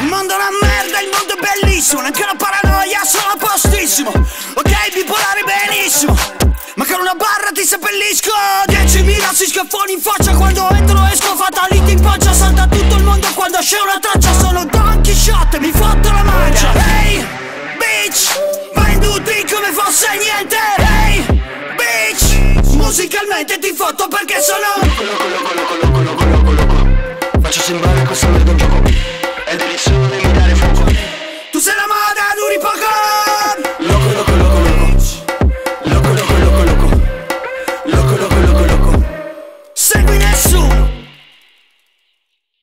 mondo è una merda, il mondo è bellissimo, neanche la paranoia, sono a postissimo. Ok, bipolare benissimo, ma con una barra ti seppellisco. 10.000 si schiaffoni in faccia quando entro esco, fatality in faccia, salta tutto il mondo quando c'è una traccia. Sono Don Chisciotte, mi fotto la mancia. Hey, bitch, venduti come fosse niente. Hey, bitch, musicalmente ti fotto perché sono faccio sembrare questa merda un gioco, è delizioso mi dare fuoco. Tu sei la moda, duri poco.